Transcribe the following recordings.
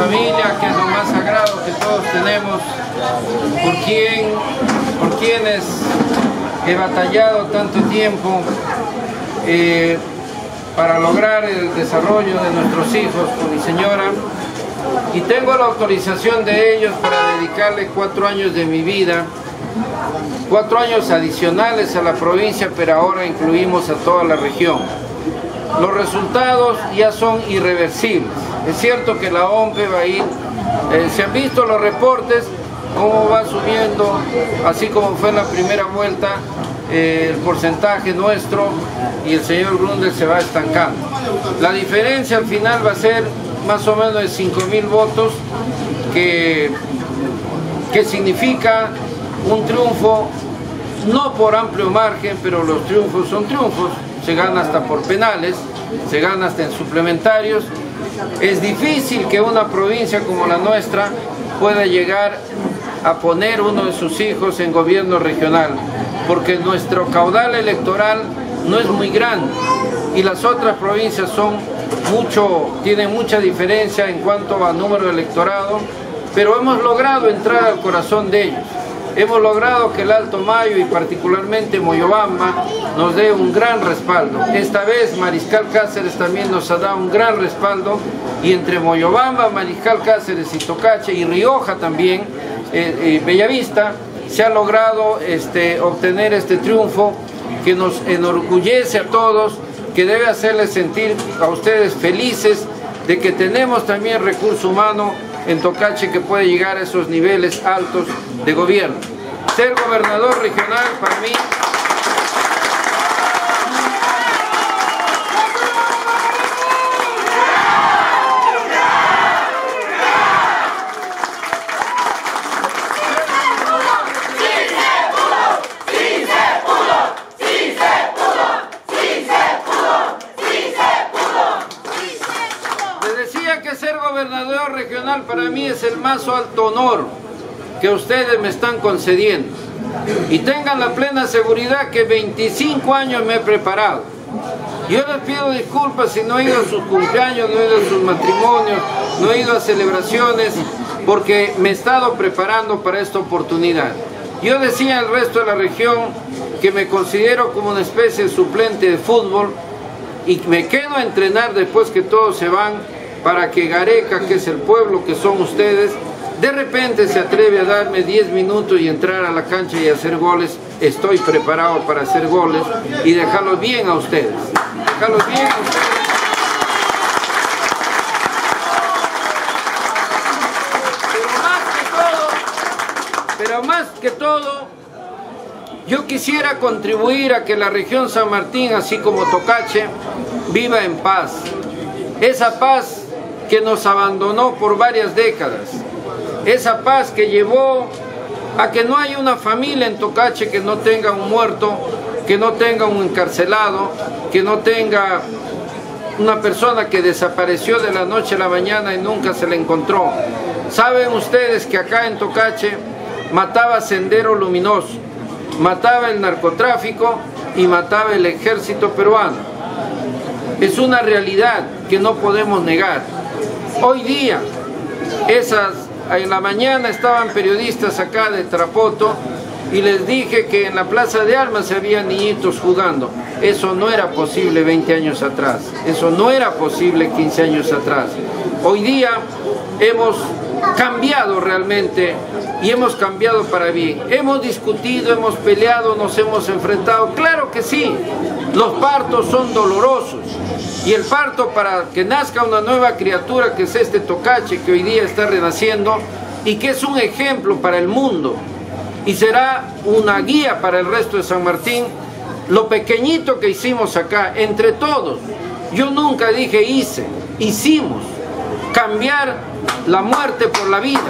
familia, que es lo más sagrado que todos tenemos, por quienes he batallado tanto tiempo para lograr el desarrollo de nuestros hijos con mi señora, y tengo la autorización de ellos para dedicarle 4 años de mi vida, 4 años adicionales a la provincia, pero ahora incluimos a toda la región. Los resultados ya son irreversibles. Es cierto que la OMPE va a ir, se han visto los reportes, cómo va subiendo, así como fue en la primera vuelta, el porcentaje nuestro, y el señor Grundel se va estancando. La diferencia al final va a ser más o menos de 5.000 votos, que significa un triunfo, no por amplio margen, pero los triunfos son triunfos, se gana hasta por penales, se gana hasta en suplementarios. Es difícil que una provincia como la nuestra pueda llegar a poner uno de sus hijos en gobierno regional, porque nuestro caudal electoral no es muy grande y las otras provincias tienen mucha diferencia en cuanto a número de electorado, pero hemos logrado entrar al corazón de ellos. Hemos logrado que el Alto Mayo y particularmente Moyobamba nos dé un gran respaldo. Esta vez Mariscal Cáceres también nos ha dado un gran respaldo, y entre Moyobamba, Mariscal Cáceres y Tocache y Rioja también, Bellavista, se ha logrado obtener este triunfo que nos enorgullece a todos, que debe hacerles sentir a ustedes felices de que tenemos también recurso humano en Tocache que puede llegar a esos niveles altos de gobierno. Ser gobernador regional para mí gobernador regional para mí es el más alto honor que ustedes me están concediendo, y tengan la plena seguridad que 25 años me he preparado. Yo les pido disculpas si no he ido a sus cumpleaños, no he ido a sus matrimonios, no he ido a celebraciones, porque me he estado preparando para esta oportunidad. Yo decía al resto de la región que me considero como una especie de suplente de fútbol, y me quedo a entrenar después que todos se van, para que Gareca, que es el pueblo que son ustedes, de repente se atreve a darme 10 minutos y entrar a la cancha y hacer goles. Estoy preparado para hacer goles y dejarlos bien a ustedes. Dejarlos bien a ustedes. Pero más que todo, yo quisiera contribuir a que la región San Martín, así como Tocache, viva en paz. Esa paz que nos abandonó por varias décadas, esa paz que llevó a que no haya una familia en Tocache que no tenga un muerto, que no tenga un encarcelado, que no tenga una persona que desapareció de la noche a la mañana y nunca se le encontró. Saben ustedes que acá en Tocache mataba Sendero Luminoso, mataba el narcotráfico y mataba el ejército peruano. Es una realidad que no podemos negar. Hoy día, en la mañana estaban periodistas acá de Tarapoto y les dije que en la Plaza de Armas había niñitos jugando. Eso no era posible 20 años atrás, eso no era posible 15 años atrás. Hoy día hemos cambiado realmente, y hemos cambiado para bien. Hemos discutido, hemos peleado, nos hemos enfrentado, claro que sí. Los partos son dolorosos, y el parto para que nazca una nueva criatura, que es este Tocache que hoy día está renaciendo y que es un ejemplo para el mundo y será una guía para el resto de San Martín. Lo pequeñito que hicimos acá, entre todos, yo nunca dije hicimos, cambiar la muerte por la vida,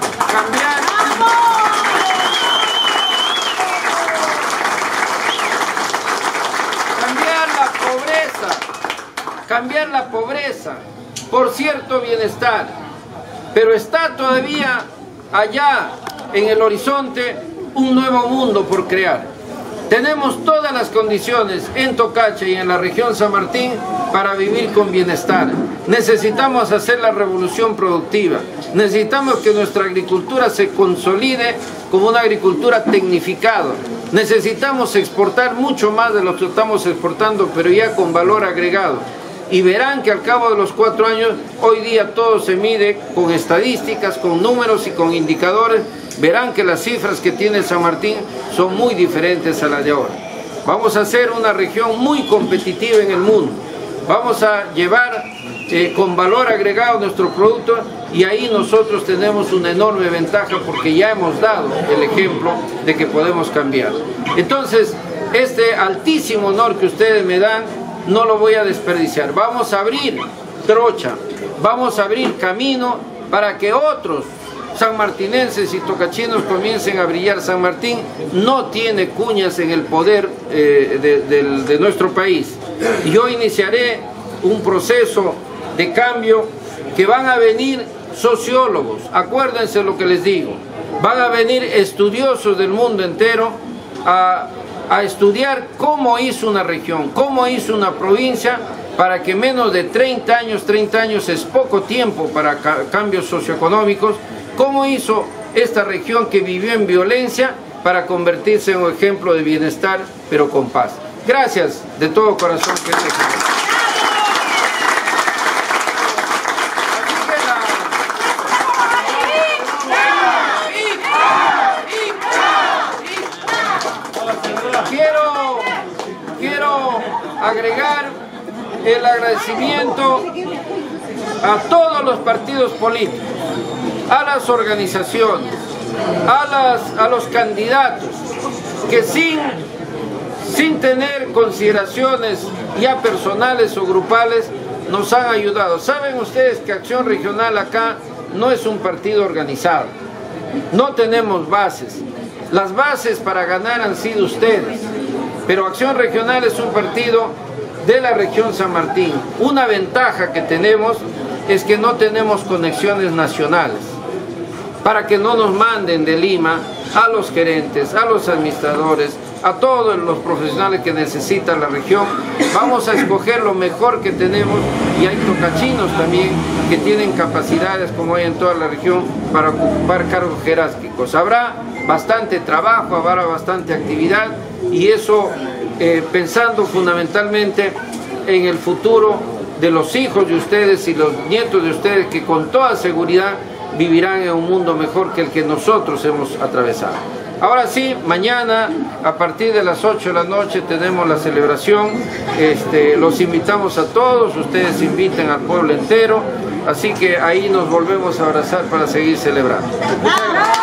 cambiar la pobreza por cierto bienestar, pero está todavía allá en el horizonte un nuevo mundo por crear. Tenemos todas las condiciones en Tocache y en la región San Martín para vivir con bienestar. Necesitamos hacer la revolución productiva. Necesitamos que nuestra agricultura se consolide como una agricultura tecnificada. Necesitamos exportar mucho más de lo que estamos exportando, pero ya con valor agregado. Y verán que al cabo de los 4 años, hoy día todo se mide con estadísticas, con números y con indicadores. Verán que las cifras que tiene San Martín son muy diferentes a las de ahora. Vamos a ser una región muy competitiva en el mundo. Vamos a llevar con valor agregado nuestros productos y ahí nosotros tenemos una enorme ventaja porque ya hemos dado el ejemplo de que podemos cambiar. Entonces, este altísimo honor que ustedes me dan, no lo voy a desperdiciar. Vamos a abrir trocha, vamos a abrir camino para que otros sanmartinenses y tocachinos comiencen a brillar. San Martín no tiene cuñas en el poder de nuestro país. Yo iniciaré un proceso de cambio que van a venir sociólogos, acuérdense lo que les digo, van a venir estudiosos del mundo entero a estudiar cómo hizo una región, cómo hizo una provincia, para que menos de 30 años es poco tiempo para cambios socioeconómicos, cómo hizo esta región que vivió en violencia para convertirse en un ejemplo de bienestar, pero con paz. Gracias de todo corazón. Quiero agregar el agradecimiento a todos los partidos políticos, a las organizaciones, a los candidatos que sin tener consideraciones ya personales o grupales nos han ayudado. Saben ustedes que Acción Regional acá no es un partido organizado, no tenemos bases. Las bases para ganar han sido ustedes, pero Acción Regional es un partido de la región San Martín. Una ventaja que tenemos es que no tenemos conexiones nacionales, para que no nos manden de Lima a los gerentes, a los administradores, a todos los profesionales que necesita la región. Vamos a escoger lo mejor que tenemos y hay tocachinos también que tienen capacidades como hay en toda la región para ocupar cargos jerárquicos. Habrá bastante trabajo, habrá bastante actividad y eso pensando fundamentalmente en el futuro de los hijos de ustedes y los nietos de ustedes que con toda seguridad vivirán en un mundo mejor que el que nosotros hemos atravesado. Ahora sí, mañana a partir de las 8 de la noche tenemos la celebración. Los invitamos a todos, ustedes invitan al pueblo entero, así que ahí nos volvemos a abrazar para seguir celebrando. Muchas gracias.